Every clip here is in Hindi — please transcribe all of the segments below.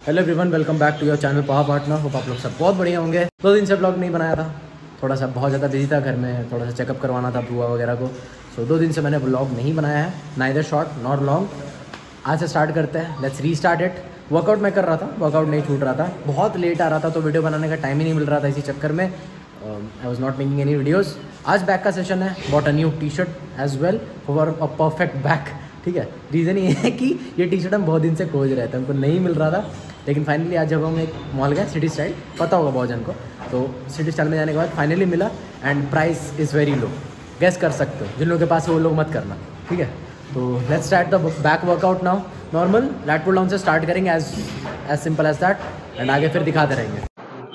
Hello everyone, welcome back to your channel power partner. Hope आप लोग सब बहुत बढ़िया होंगे। 2 दिन से ब्लॉग नहीं बनाया था, थोड़ा सा बहुत ज़्यादा बिजी था घर में, थोड़ा सा चेकअप करवाना था बुआ वगैरह को। सो 2 दिन से मैंने ब्लॉग नहीं बनाया है, नाइदर शॉर्ट नॉर लॉन्ग। आज से स्टार्ट करते हैं, लेट्स रीस्टार्ट इट। वर्कआउट मैं कर रहा था, वर्कआउट नहीं छूट रहा था, बहुत लेट आ रहा था तो वीडियो बनाने का टाइम ही नहीं मिल रहा था। इसी चक्कर में I was not making any videos. आज बैक का सेशन है, bought a new T shirt as well for a perfect back. ठीक है, रीज़न ये है कि ये टी शर्ट हम बहुत दिन से खोज रहे थे, हमको नहीं मिल रहा था, लेकिन फाइनली आज जब हम एक मॉल गए, सिटी स्टाइल, पता होगा बहुत जन को, तो सिटी स्टाइल में जाने के बाद फाइनली मिला and price is very low. Guess कर सकते हो, जिन लोगों के पास है वो लोग मत करना, ठीक है। तो let's start the back workout now. Normal lat pull down से स्टार्ट करेंगे, as simple as that, and आगे फिर दिखाते रहेंगे।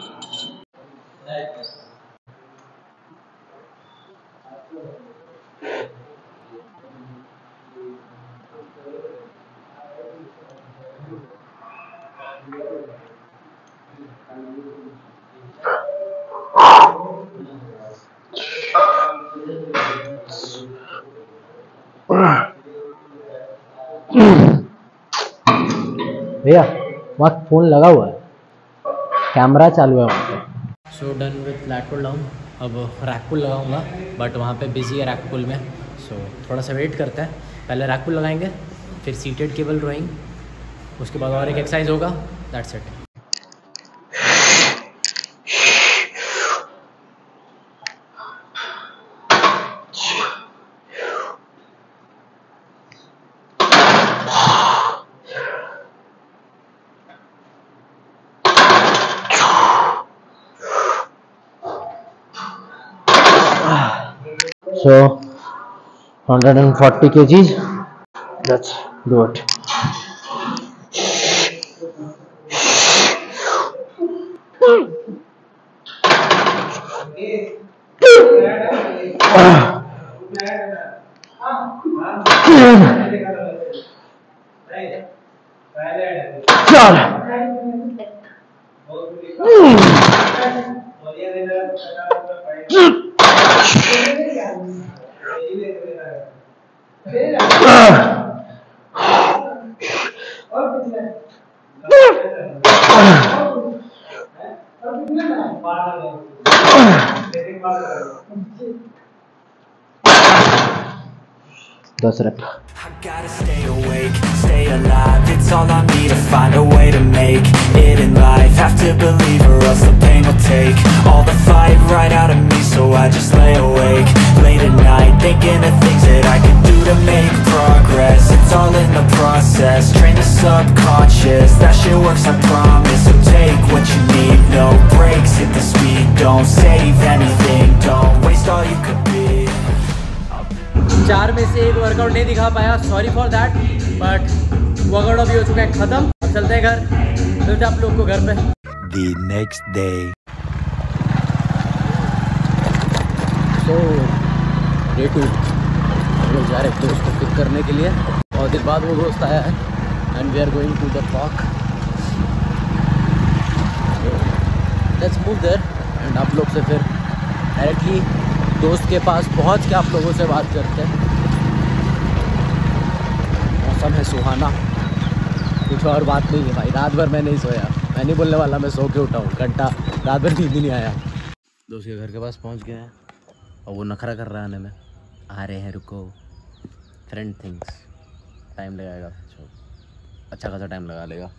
भैया वहाँ फ़ोन लगा हुआ है, कैमरा चालू है वहाँ पे। So done with lat pull down. अब रैक पुल लगाऊंगा, बट वहाँ पे बिजी है रैक पुल में, सो थोड़ा सा वेट करते हैं। पहले रैक पुल लगाएंगे, फिर सीटेड केबल रोइंग, उसके बाद और एक एक्सरसाइज होगा, that's it. So 140 kgs, let's do it. That's it. I gotta stay awake, stay alive. It's all on me to find a way to make it in life. Have to believe or else the pain will take all the fight right out of me. So I just lay awake late at night, thinking of things that I can do to make progress. It's all in the process, train the subconscious. That shit works, I promise. So take what you need, no breaks, hit the speed. Don't save anything, don't waste all you could be. 4 में से एक वर्कआउट नहीं दिखा पाया, sorry for that, but workout अभी हो चुका है ख़त्म। अब चलते हैं घर, मिलते हैं आप लोग को घर पे। The next day. So day 2 हम लोग जा रहे हैं दोस्त को पिक करने के लिए, और दिन बाद वो दोस्त आया है and we are going to the park. Let's move there and आप लोग से फिर डायरेक्टली दोस्त के पास पहुंच के आप लोगों से बात करते हैं। मौसम है सुहाना, कुछ और बात नहीं है भाई। रात भर मैं नहीं सोया, मैं नहीं बोलने वाला, मैं सो के उठा हूँ, घंटा रात भर नींद ही नहीं आया। दोस्त के घर के पास पहुंच गए हैं और वो नखरा कर रहा है आने में। आ रहे हैं, रुको, फ्रेंड थिंग्स, टाइम लगाएगा, अच्छा खासा टाइम लगा लेगा।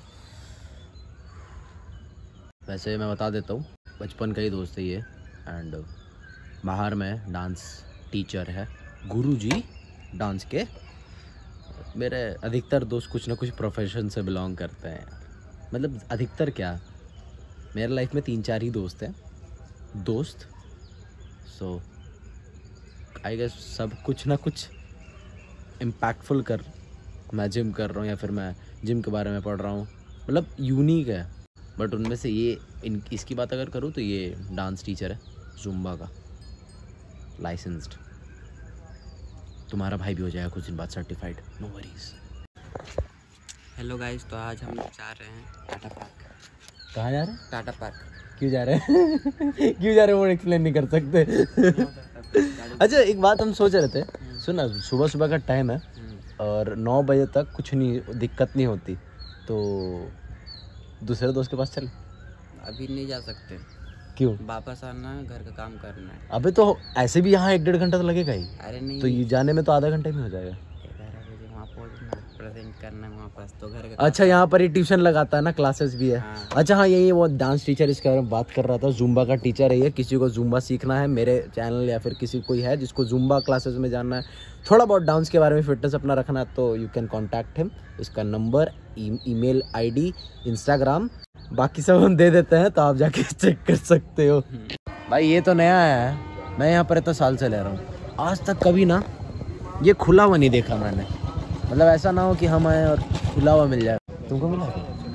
वैसे मैं बता देता हूँ, बचपन का ही दोस्त है ये, एंड बाहर में डांस टीचर है, गुरुजी डांस के। मेरे अधिकतर दोस्त कुछ ना कुछ प्रोफेशन से बिलोंग करते हैं, मतलब अधिकतर क्या, मेरे लाइफ में 3-4 ही दोस्त हैं दोस्त। सो आई गेस सब कुछ ना कुछ इम्पैक्टफुल कर, मैं जिम कर रहा हूँ या फिर मैं जिम के बारे में पढ़ रहा हूँ, मतलब यूनिक है। बट उनमें से ये इसकी बात अगर करूँ तो ये डांस टीचर है, जुम्बा का, लाइसेंस्ड। तुम्हारा भाई भी हो जाएगा कुछ दिन बाद certified, no worries. Hello guys, तो आज हम लोग जा रहे हैं टाटा पार्क। कहाँ जा रहे हैं? टाटा पार्क। क्यों जा रहे हैं? क्यों जा रहे हैं वो एक्सप्लेन नहीं कर सकते? अच्छा, एक बात हम सोच रहे थे, सुना, सुबह सुबह का टाइम है और 9 बजे तक कुछ नहीं, दिक्कत नहीं होती, तो दूसरे दोस्त के पास चल। अभी नहीं जा सकते, क्यों? वापस आना है, घर का काम करना है। अबे तो ऐसे भी यहाँ 1-1.5 घंटा तो लगेगा ही। अरे नहीं, तो ये जाने में तो आधा घंटे में हो जाएगा। 11 बजे वहाँ पहुँचना, प्रेजेंट करना है वहाँ पास, तो घर का अच्छा, यहाँ पर ही ट्यूशन लगाता है ना, क्लासेस भी है। हाँ। अच्छा हाँ, यही वो डांस टीचर, इसके बारे में बात कर रहा था। जुम्बा का टीचर है ये। किसी को जुम्बा सीखना है, मेरे चैनल या फिर किसी कोई है जिसको जुम्बा क्लासेस में जाना है, थोड़ा बहुत डांस के बारे में फिटनेस अपना रखना है, तो यू कैन कॉन्टैक्ट हिम। इसका नंबर, ईमेल ID, इंस्टाग्राम, बाकी सब हम दे देते हैं, तो आप जाके चेक कर सकते हो। भाई ये तो नया है, मैं यहाँ पर इतना साल से ले रहा हूँ, आज तक कभी ना ये खुला हुआ नहीं देखा मैंने। मतलब ऐसा ना हो कि हम आए और खुला हुआ मिल जाए। तुमको मिला?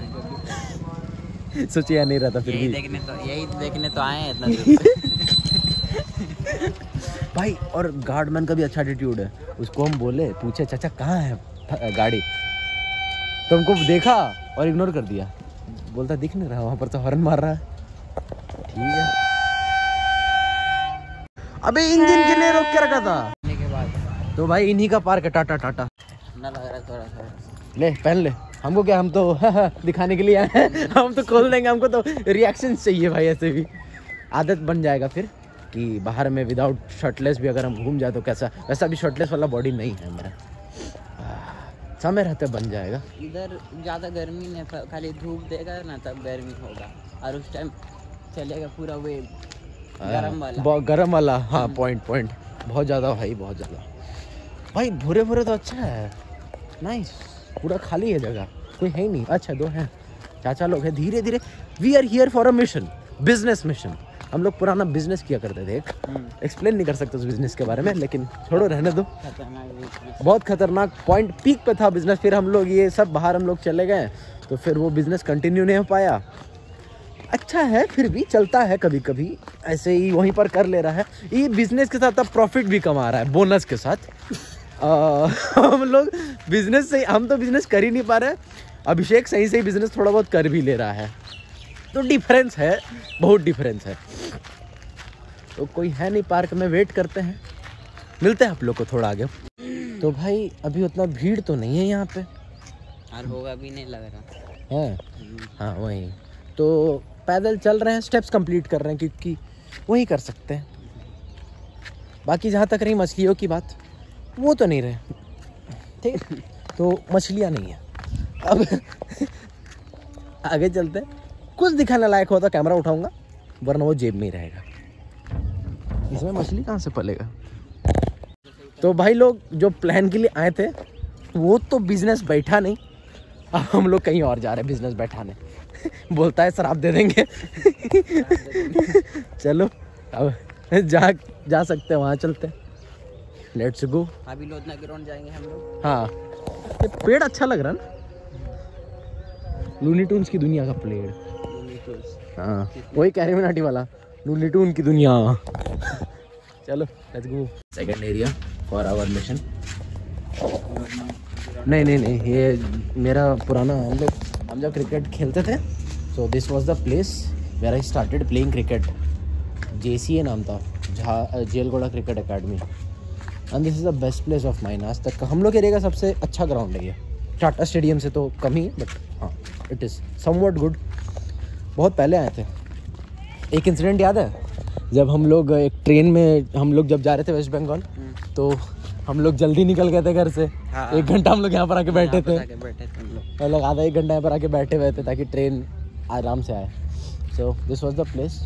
सोचिए नहीं रहता फिर यही भी देखने तो आए हैं इतना दूर से। भाई। और गार्डमैन का भी अच्छा एटीट्यूड है। उसको हम बोले, पूछे चाचा कहाँ है गाड़ी, तो हमको देखा और इग्नोर कर दिया। बोलता दिख नहीं रहा, वहाँ पर तो हॉर्न मार रहा है। ठीक है, अबे इंजन के लिए रोक के रखा था। के बाद तो भाई इन्हीं का पार्क है, टाटा टाटा। ठंडा लग रहा है थोड़ा सा। ले पहन ले, हमको क्या, हम तो दिखाने के लिए आए हैं। हम तो खोल देंगे, हमको तो रिएक्शन चाहिए भाई। ऐसे भी आदत बन जाएगा फिर कि बाहर में विदाउट शर्टलेस भी अगर हम घूम जाए तो कैसा। वैसा भी शर्टलेस वाला बॉडी नहीं है मेरा, समय रहते बन जाएगा। इधर ज़्यादा गर्मी नहीं, खाली धूप देगा ना तब गर्मी होगा, और उस टाइम चलेगा पूरा वे गरम वाला। हाँ, पॉइंट बहुत ज़्यादा भाई, बहुत ज़्यादा भाई। भूरे भूरे तो अच्छा है, नाइस। पूरा खाली है जगह, कोई है ही नहीं। अच्छा 2 हैं, चाचा लोग हैं। धीरे धीरे we are here for a mission, business mission. हम लोग पुराना बिजनेस किया करते थे। एक्सप्लेन नहीं कर सकते उस बिजनेस के बारे में, लेकिन छोड़ो, रहने दो। बहुत खतरनाक पॉइंट, पीक पे था बिजनेस। फिर हम लोग ये सब बाहर हम लोग चले गए, तो फिर वो बिजनेस कंटिन्यू नहीं हो पाया। अच्छा है, फिर भी चलता है, कभी कभी ऐसे ही वहीं पर कर ले रहा है। ये बिजनेस के साथ अब प्रॉफिट भी कमा रहा है, बोनस के साथ। हम लोग बिजनेस से, हम तो बिजनेस कर ही नहीं पा रहे। अभिषेक सही से बिजनेस थोड़ा बहुत कर भी ले रहा है, तो डिफरेंस है, बहुत डिफरेंस है। तो कोई है नहीं पार्क में, वेट करते हैं, मिलते हैं आप लोग को थोड़ा आगे। तो भाई अभी उतना भीड़ तो नहीं है यहाँ पे, और होगा भी नहीं लग रहा है। हाँ वही, तो पैदल चल रहे हैं, स्टेप्स कंप्लीट कर रहे हैं, क्योंकि वही कर सकते हैं। बाकी जहाँ तक रही मछलियों की बात, वो तो नहीं रहे, ठीक है। तो मछलियाँ नहीं है। अब आगे चलते हैं, कुछ दिखाने लायक हो तो कैमरा उठाऊंगा, वरना वो जेब में ही रहेगा। इसमें मछली कहाँ से पलेगा। तो भाई लोग जो प्लान के लिए आए थे, वो तो बिजनेस बैठा नहीं। अब हम लोग कहीं और जा रहे हैं बिजनेस बैठाने। बोलता है शराब दे देंगे। चलो अब जा सकते हैं, वहाँ चलते हैं। Let's go. अभी लोधना ग्राउंड जाएंगे हम लोग। हाँ, ये पेड़ अच्छा लग रहा है ना, लूनी टून्स की दुनिया का पेड़। हाँ, वही कैरीमिनाटी वाला, लूनी टून की दुनिया। चलो let's go. Second area for our mission. नहीं, ये मेरा पुराना, हम जब क्रिकेट खेलते थे, so this was the place where I started playing cricket. JCA नाम था, Jelgora cricket academy, and this is the best place of mine. आज तक का हम लोग एरिया का सबसे अच्छा ग्राउंड है ये। टाटा स्टेडियम से तो कम ही, बट हाँ इट इज़ समवॉट गुड। बहुत पहले आए थे। एक इंसिडेंट याद है, जब हम लोग एक ट्रेन में, हम लोग जब जा रहे थे वेस्ट बंगाल, तो हम लोग जल्दी निकल गए थे घर से। हाँ, 1 घंटा हम लोग यहाँ पर आके बैठे थे। हम लोग आधा 1 घंटा यहाँ पर आके बैठे हुए थे ताकि ट्रेन आराम से आए। So this was the place.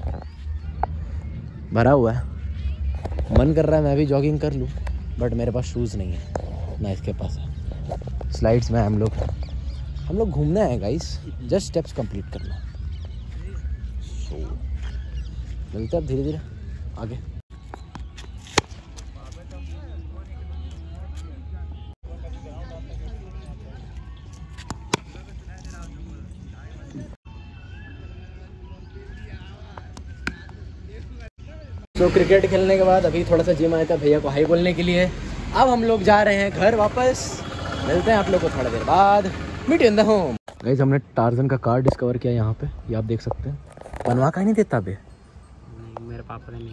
भरा हुआ है, मन कर रहा है मैं भी जॉगिंग कर लूँ, बट मेरे पास शूज़ नहीं है ना, इसके पास है। स्लाइड्स में हम लोग घूमना है गाइस, जस्ट स्टेप्स कंप्लीट करना। सो मिलते हैं धीरे धीरे आगे। तो क्रिकेट खेलने के बाद अभी थोड़ा सा जिम आया था भैया को हाई बोलने के लिए। अब हम लोग जा रहे हैं घर वापस। मिलते हैं आप लोग को थोड़ा देर बाद। Meet in the home. Guys, हमने टार्जन का कार डिस्कवर किया यहाँ पे, ये आप देख सकते हैं। बनवा का ही नहीं देता बे, मेरे पापा ने नहीं।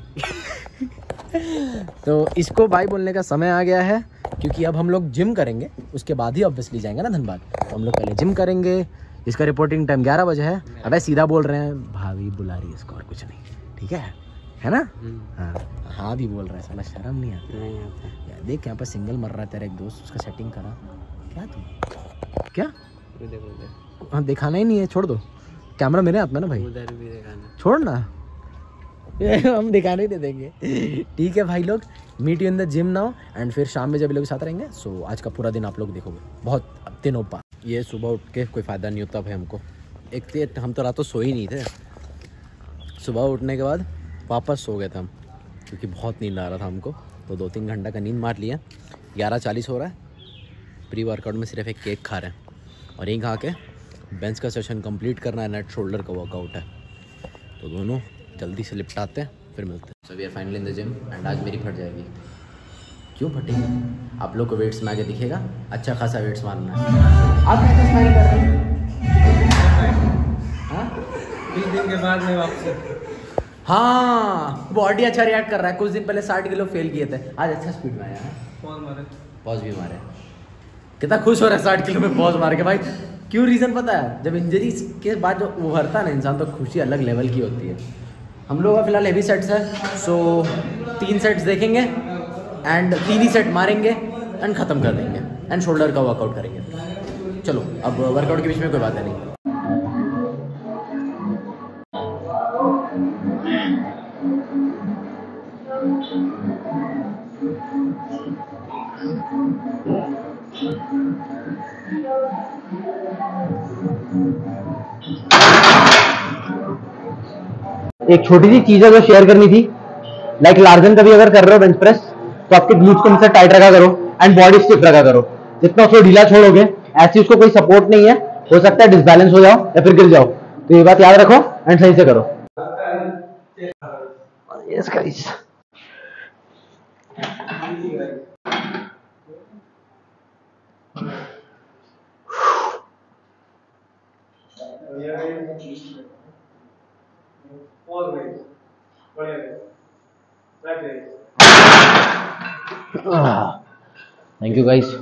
तो इसको बाय बोलने का समय आ गया है, क्योंकि अब हम लोग जिम करेंगे, उसके बाद ही ऑब्वियसली जाएंगे ना धनबाद। तो हम लोग पहले जिम करेंगे, इसका रिपोर्टिंग टाइम 11 बजे है। अबे सीधा बोल रहे हैं, भाभी बुला रही है इसको और कुछ नहीं, ठीक है ना? हाँ भी बोल रहा है, साला शर्म नहीं आती यार। देख यहाँ पर सिंगल मर रहा है तेरा एक दोस्त, उसका सेटिंग करा। क्या तू क्या हाँ दिखाना ही नहीं है, छोड़ दो, कैमरा मेरे हाथ में ना भाई, उधर भी दिखाना, छोड़ ना हम दिखाने नहीं देंगे। ठीक है भाई लोग, meet you in the gym now and फिर शाम में जब लोग साथ रहेंगे। सो आज का पूरा दिन आप लोग देखोगे, बहुत दिनों बाद। ये सुबह उठ के कोई फ़ायदा नहीं होता भाई हमको। एक तो हम तो रात को सो ही नहीं थे, सुबह उठने के बाद वापस सो गए थे हम, क्योंकि बहुत नींद आ रहा था हमको। तो 2-3 घंटा का नींद मार लिया। 11:40 हो रहा है। प्री वर्कआउट में सिर्फ एक केक खा रहे हैं और यहीं खा के बेंच का सेशन कंप्लीट करना है, नेट शोल्डर का वर्कआउट है। तो दोनों जल्दी से लिपटाते हैं, फिर मिलते हैं। So we are finally in the gym and आज मेरी फट जाएगी। क्यों फटेगी? आप लोग को वेट्स में आगे दिखेगा, अच्छा खासा वेट्स मारना है। आप कैसे स्माइल कर रहे हैं? 20 दिन के बाद में वापस। हाँ, बॉडी अच्छा रिएक्ट कर रहा है। कुछ दिन पहले 60 किलो फेल किए थे, आज अच्छा स्पीड में आया है। पॉज भी मारे। कितना खुश हो रहा है 60 किलो में पॉज मार के भाई। क्यों? रीज़न पता है, जब इंजरी के बाद जो उभरता है ना इंसान, तो खुशी अलग लेवल की होती है। हम लोग का फिलहाल हेवी सेट्स है, सो 3 सेट्स देखेंगे एंड 3 ही सेट मारेंगे एंड ख़त्म कर देंगे एंड शोल्डर का वर्कआउट करेंगे। चलो, अब वर्कआउट के बीच में कोई बात है नहीं। एक छोटी सी चीज है जो शेयर करनी थी, लाइक लार्जन कभी अगर कर रहे हो बेंच प्रेस तो आपके ग्लूट्स को हमेशा टाइट रखा करो एंड बॉडी स्टिफ रखा करो। जितना उसको ढीला छोड़ोगे, ऐसी उसको कोई सपोर्ट नहीं है, हो सकता है डिसबैलेंस हो जाओ या फिर गिर जाओ। तो ये बात याद रखो एंड सही से करो। Yes guys, thank you guys.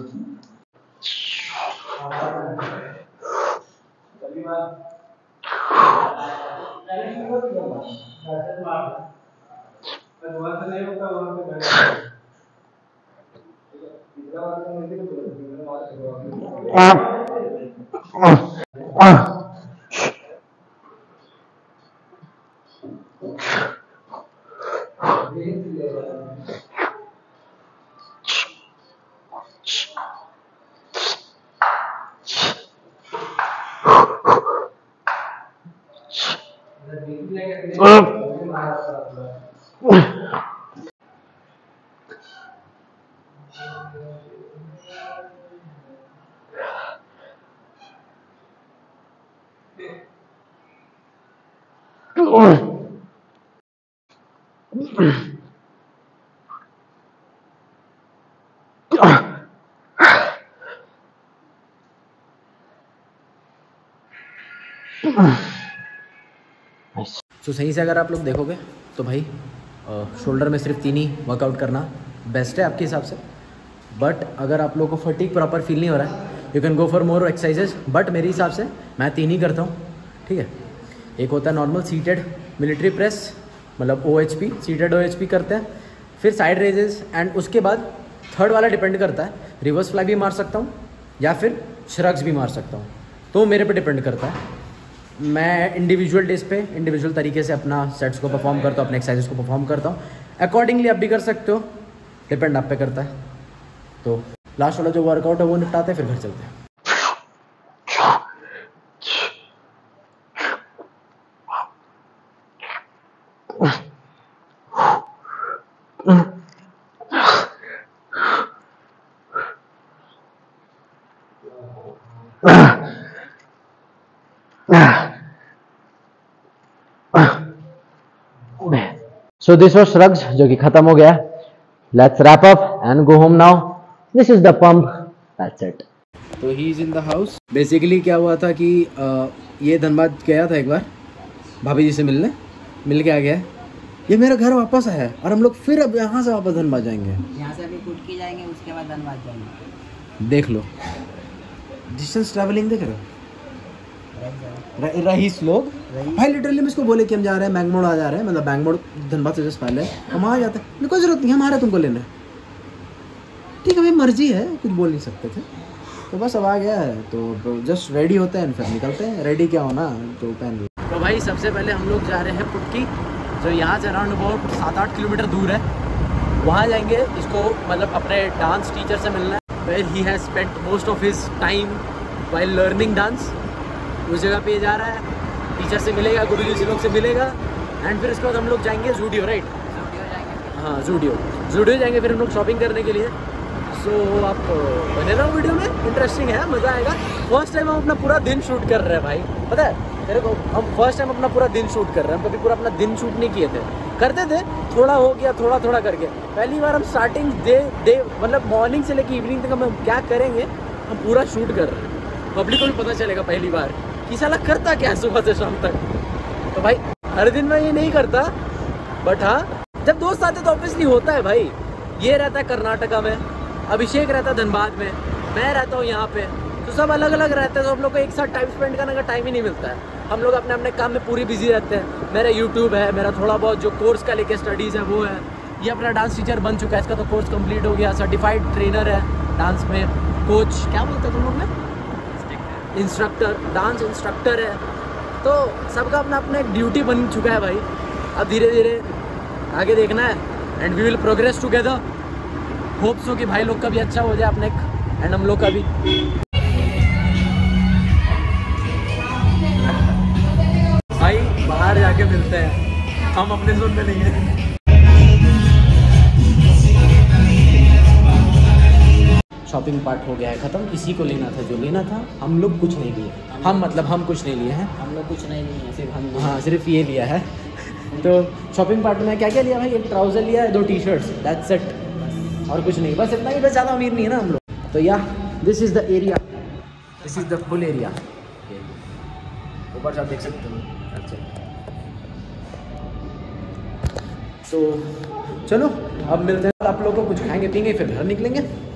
तो सही से अगर आप लोग देखोगे तो भाई शोल्डर में सिर्फ 3 ही वर्कआउट करना बेस्ट है आपके हिसाब से। बट अगर आप लोग को फटीग प्रॉपर फील नहीं हो रहा है, you can go for more exercises. But मेरे हिसाब से मैं 3 ही करता हूँ, ठीक है। एक होता है नॉर्मल सीटेड मिलिट्री प्रेस, मतलब OHP, सीटेड OHP करते हैं, फिर साइड रेजेस एंड उसके बाद थर्ड वाला डिपेंड करता है, रिवर्स फ्लाई भी मार सकता हूँ या फिर श्रग्स भी मार सकता हूँ, तो मेरे पे डिपेंड करता है। मैं इंडिविजुअल डेज पे इंडिविजुअल तरीके से अपना सेट्स को परफॉर्म करता हूँ, अपने एक्सरसाइजेस को परफॉर्म करता हूँ। अकॉर्डिंगली आप भी कर सकते हो, डिपेंड आप पे करता है। तो लास्ट वाला जो वर्कआउट है वो निपटाते हैं, फिर घर चलते हैं। So this was shrugs, जो कि खत्म हो गया। Let's wrap up and go home now. This is the pump. That's it. तो he is in the house. Basically क्या हुआ था कि ये धनबाद गया था एक बार भाभी जी से मिलने, मिल के आ गया। ये मेरा घर वापस आया और हम लोग फिर अब यहाँ से वापस धनबाद जाएंगे। यहाँ से अभी कुटकी जाएंगे, उसके बाद धनबाद जाएंगे। देख लो डिस्टेंस ट्रैवलिंग, देख रहे हो। रईस लोग भाई लिटरली हम इसको बोले कि हम जा रहे हैं बैंगमोड़ आ जा रहे हैं, मतलब बैंगमोड़ धनबाद से जस्ट पहले हम वहाँ जाते हैं, कोई जरूरत नहीं, हम आ रहे हैं तुमको लेने। ठीक है भाई मर्जी है, कुछ बोल नहीं सकते थे। तो बस अब आ गया है तो जस्ट रेडी होते हैं फिर निकलते हैं। रेडी क्या होना तो पहन लो। तो भाई सबसे पहले हम लोग जा रहे हैं पुटकी, जो यहाँ से अराउंड अबाउट 7-8 किलोमीटर दूर है। वहाँ जाएंगे, इसको मतलब अपने डांस टीचर से मिलना है, where he has spent most of his time while learning dance. उस जगह पे जा रहा है, टीचर से मिलेगा, गुरुजी से लोग से मिलेगा, एंड फिर उसके बाद हम लोग जाएंगे ज़ूडियो, राइट? हाँ ज़ूडियो जाएंगे फिर हम लोग शॉपिंग करने के लिए। सो आप बने रहो वीडियो में, इंटरेस्टिंग है, मज़ा आएगा। फर्स्ट टाइम हम अपना पूरा दिन शूट कर रहे हैं भाई, पता है मेरे को, हम फर्स्ट टाइम अपना पूरा दिन शूट कर रहे हैं। हम कभी पूरा अपना दिन शूट नहीं किए थे, करते थे थोड़ा हो गया, थोड़ा करके। पहली बार हम स्टार्टिंग डे मतलब मॉर्निंग से लेकर इवनिंग तक हम क्या करेंगे, हम पूरा शूट कर रहे हैं। पब्लिक को भी पता चलेगा पहली बार कि साला करता क्या है सुबह से शाम तक। तो भाई हर दिन मैं ये नहीं करता, बट हाँ जब दोस्त आते तो ऑब्वियसली होता है भाई। ये रहता है कर्नाटका में, अभिषेक रहता है धनबाद में, मैं रहता हूँ यहाँ पे, तो सब अलग अलग रहते हैं। तो हम लोग को एक साथ टाइम स्पेंड करने का टाइम ही नहीं मिलता है। हम लोग अपने अपने काम में पूरी बिजी रहते हैं। मेरा यूट्यूब है, मेरा थोड़ा बहुत जो कोर्स का लेके स्टडीज़ है वो है। ये अपना डांस टीचर बन चुका है, इसका तो कोर्स कंप्लीट हो गया, सर्टिफाइड ट्रेनर है डांस में, कोच क्या बोलते हैं तुम लोग में, इंस्ट्रक्टर, डांस इंस्ट्रक्टर है। तो सबका अपना अपना एक ड्यूटी बन चुका है भाई। अब धीरे धीरे आगे देखना है, and we will progress together. Hope so कि भाई लोग का भी अच्छा हो जाए अपने, एंड हम लोग का भी। भाई बाहर जाके मिलते हैं, हम अपने जोन में नहीं है। शॉपिंग पार्ट हो गया है ख़त्म। किसी को लेना था जो लेना था, हम लोग कुछ नहीं लिए। हम कुछ नहीं लिए हैं, हम लोग कुछ नहीं लिए, सिर्फ हम। हाँ सिर्फ ये लिया है। तो शॉपिंग पार्ट में क्या क्या लिया भाई? एक ट्राउज़र लिया है, 2 टी-शर्ट्स, दैट्स इट, और कुछ नहीं, बस इतना ही। बस ज़्यादा अमीर नहीं है ना हम लोग। तो या this is the area, this is the full area. ऊपर से आप देख सकते हो। तो चलो अब मिलते हैं, आप लोग को कुछ खाएंगे पीएंगे फिर घर निकलेंगे।